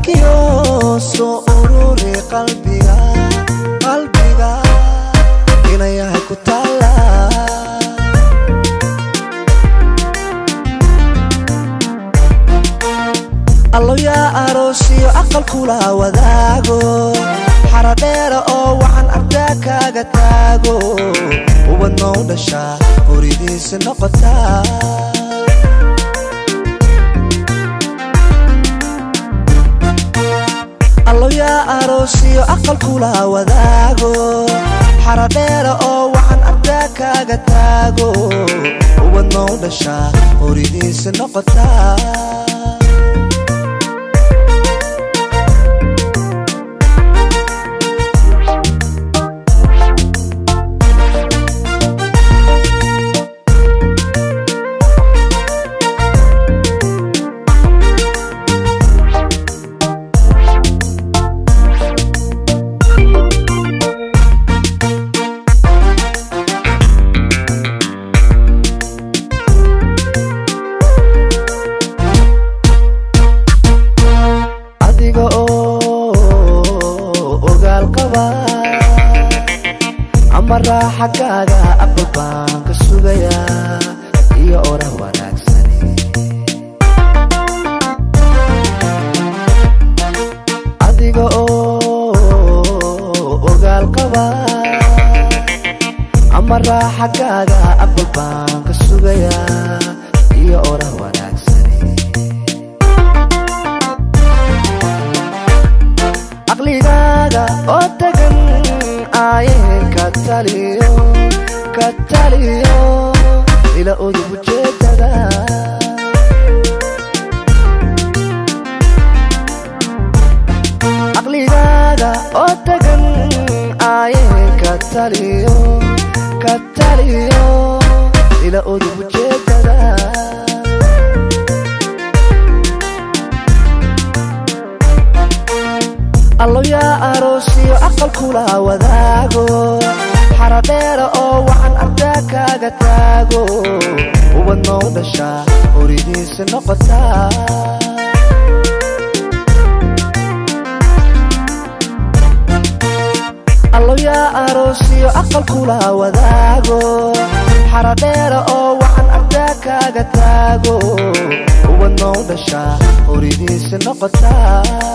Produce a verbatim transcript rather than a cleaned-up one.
hadalkiyo soo ururi qalbiga qalbiga inayahay ku taala allo yaa aroosiyo aqal kula wadaago xaradheera oo waxaan ardaa kaaga taago ubad noo dhashaa horidiisa noqotaa allo yaa aroosiyo aqal kula wadaago xaradheera oo waxaan ardaa kaaga taago ubad noo dhashaa horidiisa noqotaa amara xagaaga aqal baan ka sugayaa iyo orah wanaagsani adiga oo ogaal qaba amara xagaaga aqal baan ka sugayaa iyo orah wanaagsani aqligaaga oo tagan ayen kataliyo kataliyo ila udugu jeedada aqligaaga oo tagan ayen kataliyo kataliyo ila udugu jeedada allo yaa aroosiyo aqal kula wadaago xaradheera oo waxaan ardaa kaaga taago ubad noo dhashaa horidiisa noqotaa allo yaa aroosiyo aqal kula wadaago xaradheera oo waxaan ardaa kaaga taago ubad noo dhashaa horidiisa noqotaa